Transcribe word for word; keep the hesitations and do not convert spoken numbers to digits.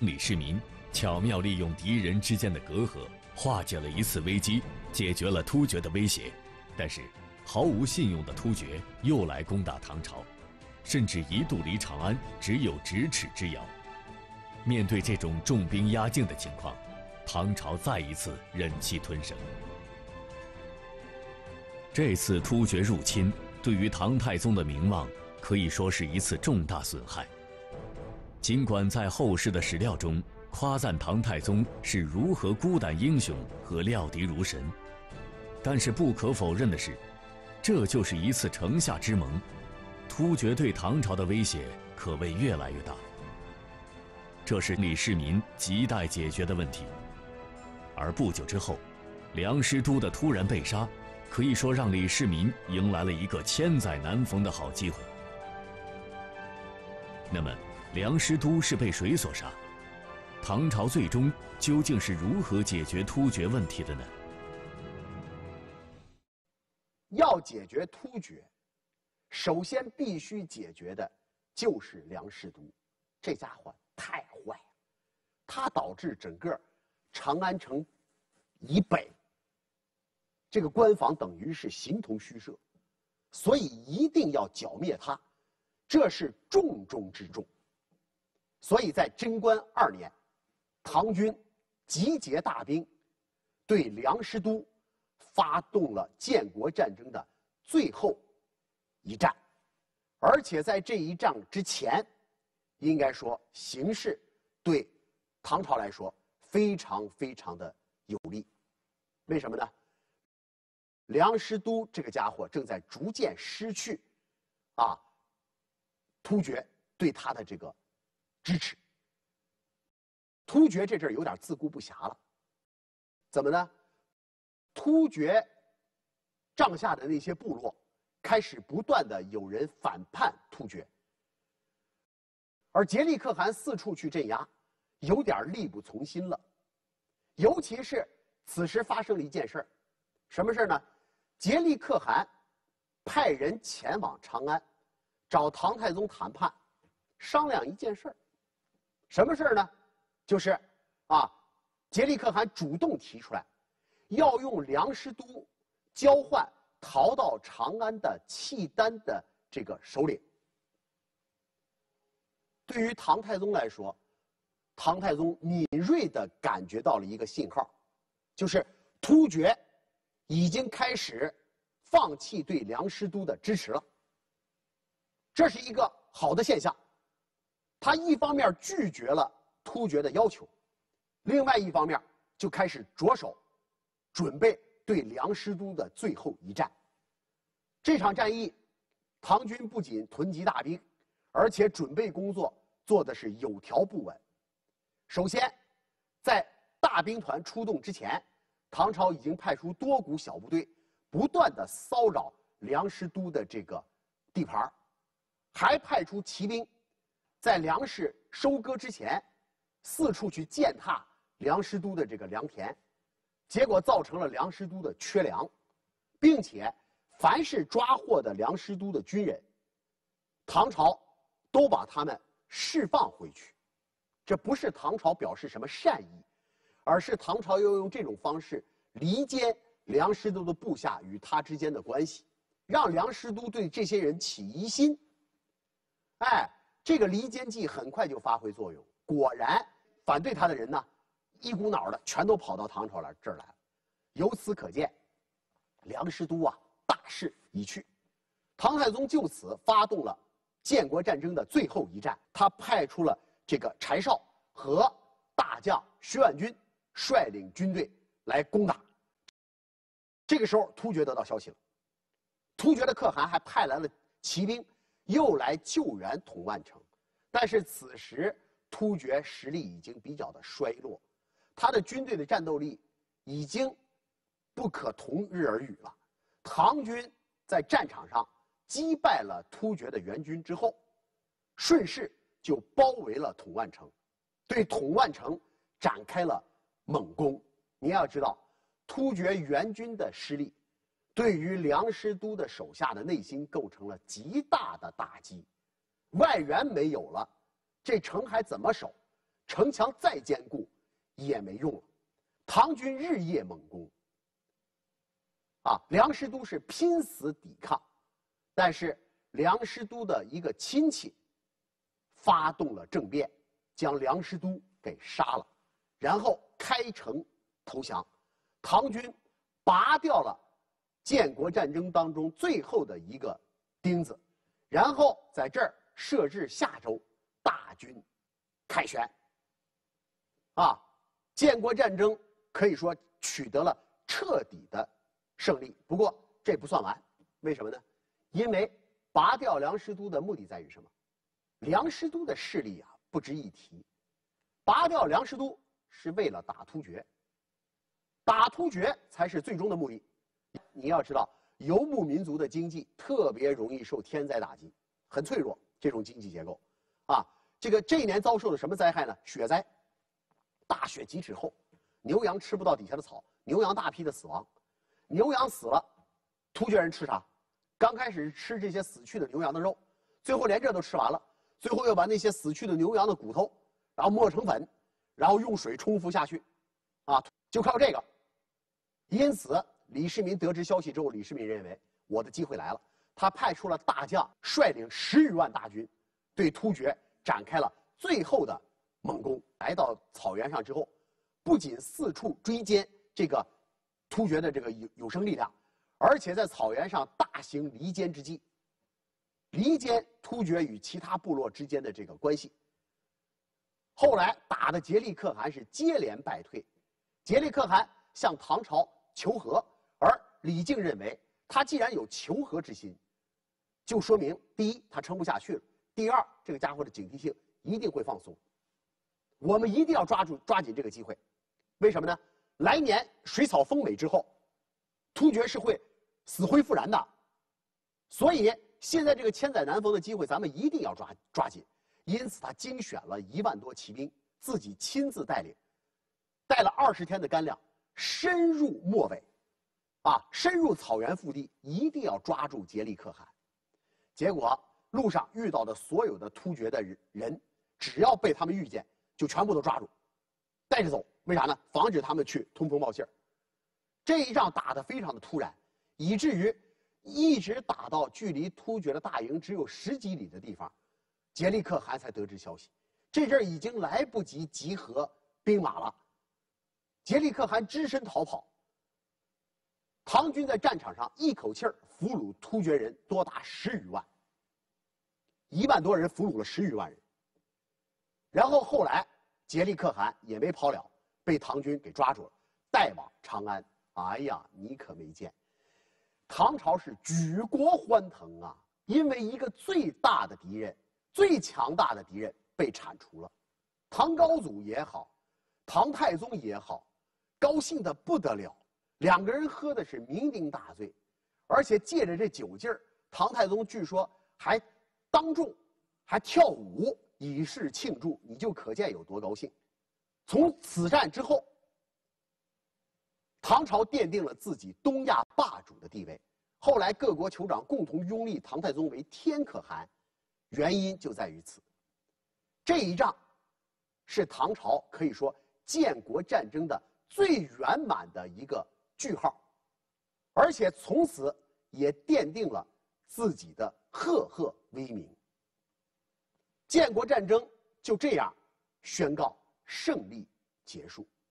李世民巧妙利用敌人之间的隔阂，化解了一次危机，解决了突厥的威胁。但是，毫无信用的突厥又来攻打唐朝，甚至一度离长安只有咫尺之遥。面对这种重兵压境的情况，唐朝再一次忍气吞声。这次突厥入侵对于唐太宗的名望可以说是一次重大损害。尽管在后世的史料中夸赞唐太宗是如何孤胆英雄和料敌如神，但是不可否认的是，这就是一次城下之盟。突厥对唐朝的威胁可谓越来越大，这是李世民亟待解决的问题。而不久之后，梁师都的突然被杀，可以说让李世民迎来了一个千载难逢的好机会。那么，梁师都是被谁所杀？唐朝最终究竟是如何解决突厥问题的呢？ 要解决突厥，首先必须解决的就是梁师都。这家伙太坏了，他导致整个长安城以北这个关防等于是形同虚设，所以一定要剿灭他，这是重中之重。所以在贞观二年，唐军集结大兵，对梁师都发动了建国战争的最后一战。而且在这一仗之前，应该说形势对唐朝来说非常非常的有利。为什么呢？梁师都这个家伙正在逐渐失去啊突厥对他的这个支持，突厥这阵儿有点自顾不暇了。怎么呢？突厥帐下的那些部落开始不断的有人反叛突厥，而颉利可汗四处去镇压，有点力不从心了。尤其是此时发生了一件事儿，什么事儿呢？颉利可汗派人前往长安，找唐太宗谈判，商量一件事儿。什么事儿呢？就是啊，颉利可汗主动提出来，要用梁师都交换逃到长安的契丹的这个首领。对于唐太宗来说，唐太宗敏锐地感觉到了一个信号，就是突厥已经开始放弃对梁师都的支持了。这是一个好的现象。他一方面拒绝了突厥的要求，另外一方面就开始着手准备对梁师都的最后一战。这场战役，唐军不仅囤积大兵，而且准备工作做的是有条不紊。首先，在大兵团出动之前，唐朝已经派出多股小部队，不断的骚扰梁师都的这个地盘，还派出骑兵，在粮食收割之前，四处去践踏梁师都的这个良田，结果造成了梁师都的缺粮，并且凡是抓获的梁师都的军人，唐朝都把他们释放回去。这不是唐朝表示什么善意，而是唐朝要用这种方式离间梁师都的部下与他之间的关系，让梁师都对这些人起疑心。哎，这个离间计很快就发挥作用，果然反对他的人呢，一股脑的全都跑到唐朝来这儿来了。由此可见，梁师都啊大势已去。唐太宗就此发动了建国战争的最后一战，他派出了这个柴绍和大将薛万军率领军队来攻打。这个时候，突厥得到消息了，突厥的可汗还派来了骑兵，又来救援统万城。但是此时突厥实力已经比较的衰落，他的军队的战斗力已经不可同日而语了。唐军在战场上击败了突厥的援军之后，顺势就包围了统万城，对统万城展开了猛攻。你要知道，突厥援军的失利，对于梁师都的手下的内心构成了极大的打击。外援没有了，这城还怎么守？ 城墙再坚固也没用了。唐军日夜猛攻，啊，梁师都是拼死抵抗，但是梁师都的一个亲戚发动了政变，将梁师都给杀了，然后开城投降。唐军拔掉了建国战争当中最后的一个钉子，然后在这儿设置夏州，大军凯旋。啊，建国战争可以说取得了彻底的胜利。不过这不算完，为什么呢？因为拔掉梁师都的目的在于什么？梁师都的势力啊不值一提，拔掉梁师都是为了打突厥，打突厥才是最终的目的。你要知道，游牧民族的经济特别容易受天灾打击，很脆弱，这种经济结构，啊，这个这一年遭受的什么灾害呢？雪灾，大雪几尺厚，牛羊吃不到底下的草，牛羊大批的死亡，牛羊死了，突厥人吃啥？刚开始吃这些死去的牛羊的肉，最后连这都吃完了，最后又把那些死去的牛羊的骨头，然后磨成粉，然后用水冲服下去，啊，就靠这个。因此，李世民得知消息之后，李世民认为我的机会来了，他派出了大将，率领十余万大军，对突厥展开了最后的猛攻。来到草原上之后，不仅四处追歼这个突厥的这个有有生力量，而且在草原上大行离间之计，离间突厥与其他部落之间的这个关系。后来打的颉利可汗是接连败退，颉利可汗向唐朝求和，而李靖认为他既然有求和之心，就说明第一他撑不下去了，第二这个家伙的警惕性一定会放松。我们一定要抓住抓紧这个机会，为什么呢？来年水草丰美之后，突厥是会死灰复燃的，所以现在这个千载难逢的机会，咱们一定要抓抓紧。因此，他精选了一万多骑兵，自己亲自带领，带了二十天的干粮，深入漠北，啊，深入草原腹地，一定要抓住颉利可汗。结果路上遇到的所有的突厥的人，只要被他们遇见，就全部都抓住，带着走。为啥呢？防止他们去通风报信儿。这一仗打得非常的突然，以至于一直打到距离突厥的大营只有十几里的地方，颉利可汗才得知消息。这阵儿已经来不及集合兵马了，颉利可汗只身逃跑。唐军在战场上一口气儿俘虏突厥人多达十余万，一万多人俘虏了十余万人。然后后来颉利可汗也没跑了，被唐军给抓住了，带往长安。哎呀，你可没见，唐朝是举国欢腾啊！因为一个最大的敌人、最强大的敌人被铲除了。唐高祖也好，唐太宗也好，高兴得不得了。两个人喝的是酩酊大醉，而且借着这酒劲儿，唐太宗据说还当众还跳舞以示庆祝，你就可见有多高兴。从此战之后，唐朝奠定了自己东亚霸主的地位。后来各国酋长共同拥立唐太宗为天可汗，原因就在于此。这一仗是唐朝可以说建国战争的最圆满的一个句号，而且从此也奠定了自己的赫赫威名。建国战争就这样宣告胜利结束。